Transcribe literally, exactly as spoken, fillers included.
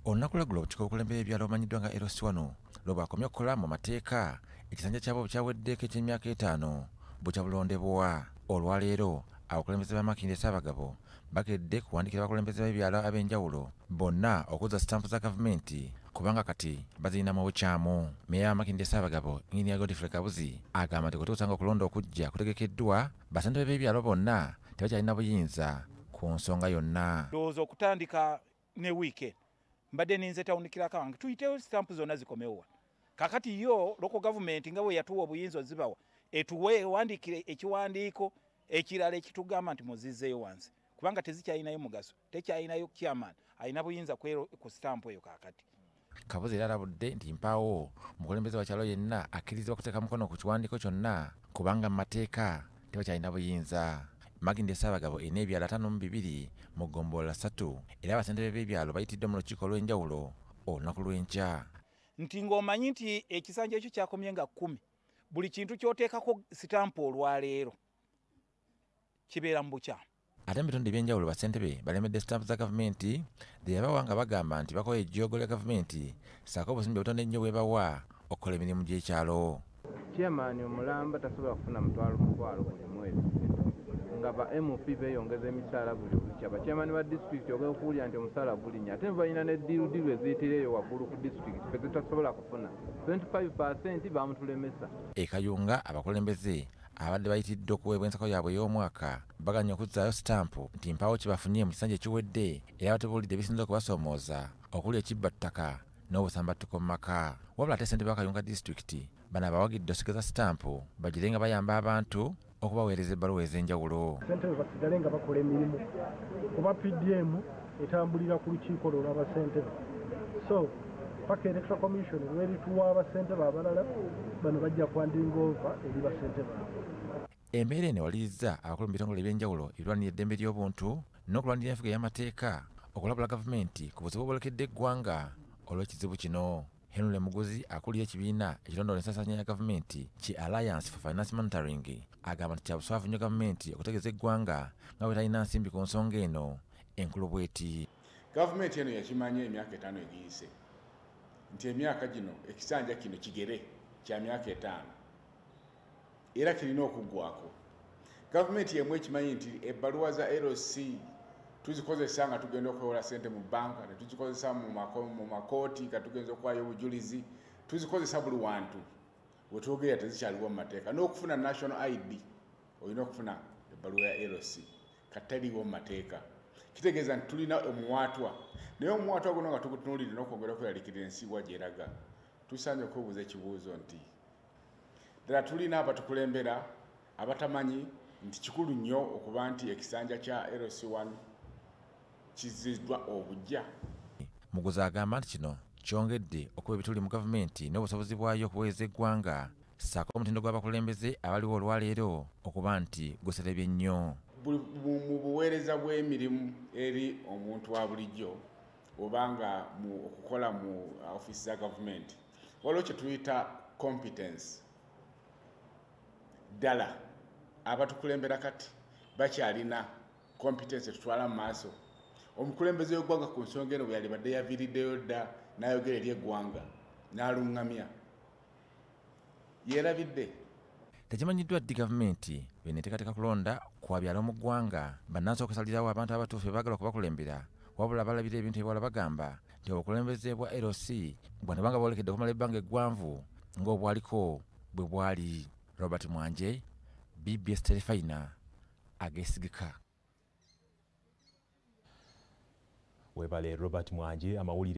olunaku lweggulo obukiiko obukulembera ebyalo obumanyiddwa nga L C wano lwe bwakomye okukola mu mateeka ekisanja kyabwe bukyaweddeeko eky'emyaka etaano bukyabulondebwa. Olwaleero abakulembeze ba Makindye Ssaabagabo bakedde kuwandiikira abakulembeze b'ebyalo ab'enjawulo bonna okuzza sitampu za gavumenti kubanga kati bazirina mu bukyamu. Meeya wa Makindye Ssaabagabo Engineer Godfrey Kabuzi agamba nti kutuusa nga okulonda okujja kutegekeddwa Bassentebe b'ebyalo bonna tebakyalina buyinza ku nsonga yonna. Ndowooza okutandika ne weekend mbadde ninze tawunikira kange tuyitewo sitampu zonna zikomewo. Kakati yo local government nga bwe yatuwa obuyinza zibawa etuwe wandikire ekiwandiiko ekirala ekitugamba nti muzizzeeyo wansi kubanga tezikyalinayo mugaso tekyalinayo chairman alina buyinza ku sitampu eyo kakati. Kabuzi era alabudde nti mpaawo omukulembeze wa kyalo yenna akkirizibwa kuteeka mukono ku kiwandiiko kyonna kubanga mu mateeka tebakyalina buyinza. Makindye Ssaabagabo erina ebyalo ataano mu bibiri mu ggombolola ssatu era Bassentebe b'ebyalo bayitiddwe mu lukiiko olw'enjawulo olunaku lw'enkya. Nti ng'omanyi nti ekisanja ekyo kyakomye nga kkumi buli kintu ky'oteekako sitampu olwaleero kibeera mu bukyamu. Ate mu bitundu eby'enjawulo Bassentebe balemedde sitampu za gavumenti ze yabawa nga bagamba nti bakola ejjoogo lya gavumenti ssaako obusimbi obutonde ennyo bwe bawa okukola emirimu gy'ekyalo. Chairman omulamba tasobola kufuna mutwalo mutwalo buli mwezi nga ba M P beeyongeza emisaala buli lukya. Bachairman ba disitulikiti ogenda okuwulira nti omusaala gulinnya ate balina ne ddiirudiiru eziyitireyo waggulu ku disitulikiti fe zitasobola kufuna twenty-five percent bamutulemesa. E Kayunga abakulembeze abadde bayitiddwe okuweebwa ensako yaabwe y'omwaka baganya okuzzaayo sitampu nti mpaawo kyebafunye mu kisanja ekiwedde era batebuulidde ebisinza okubasoomooza okuli ekibbattaka n'obusambattuko mu maka. Wabula ate ssentebe wa Kayunga disitulikiti bano abawagidde osigeza sitampu bagire nga bayamba abantu okubaweereza ebbaluwa ez'enjawulo. Ssentebe basigale nga bakola emirimu kuba P D M etambulira ku lukiiko lwo lw'abassentebe. So paka electoral commission lwerituwa abassentebe abalala bano bajja kwandinga ova eri bassentebe. Embeera eno ewalirizza abakulu mu bitongole eby'enjawulo ebirwanira eddembe ly'obuntu n'okulwanira enfuga y'amateeka okulabula gavumenti ku buzibu obwolekedde eggwanga olw'ekizibu kino. Henry Muguzi akulira ekibiina ekirondoola ensaasaanya ya gavumenti ki Alliance for Finance Monitoring agamba nti kyabuswavu nnyo gavumenti okutegeeza eggwanga nga bwe talina nsimbi ku nsonga eno enkulu bw'eti. Gavumenti eno yakimanya emyaka etaano egiyise nti emyaka gino ekisanja kino kigere kya myaka etaano era kirina okuggwako. Gavumenti yemu ekimanyi nti ebbaluwa za L C tuzikozesa nga tugenda okwewola ssente mu banka ne tuzikozesa mu makooti nga tugenza okwayo obujulizi tuzikozesa buli wantu we twogera tezikyaliwo mu mateeka. N'okufuna national I D olina okufuna ebbaluwa ya L C kati taliwo mu mateeka. Kitegeeza nti tulina omuwaatwa naye omuwaatwa guno nga tugutunuulire n'okwongera okweraliikirira ensiibwa gy'eraga tusaanye okwebuuza ekibuuzo nti ddala tulina abatukulembera abatamanyi nti kikulu nnyo okuba nti ekisanja kya L C one kiziddwa obujja. Muguzi agamba nti kino kyongedde okuba ebituli mu gavumenti n'obusobozi bwayo okuweereza eggwanga ssaako omutindo gw'abakulembeze abaliwo olwaleero okuba nti guserebye nnyo. Mu buweereza bw'emirimu eri omuntu wa bulijjo obanga mu okukola mu ofiisi za gavumenti waliwo kye tuyita competence. Ddala abatukulembera kati bakyalina competence tutwala mu maaso. Omukulembeze w'eggwanga ku nsonga eno bwe yalibadde yaviiriddeyo dda n'ayogera eri eggwanga n'aluŋŋamya yeerabidde. Tekimanyiddwa ddi gavumenti bw'eneeteekateeka kulonda kwa byalo mu ggwanga bannansi okusalirawo abantu abatuufu baagala okubakulembera wabula balabira ebintu ebirala bagamba nti obukulembeze bwa L C bwano banga bwolekedde okumala ebbanga eggwanvu ng'obwaliko bwe bwali. Robert Mwanje, B B S Terefayina, Ageesigika. Webale Robert Mwanje amawulire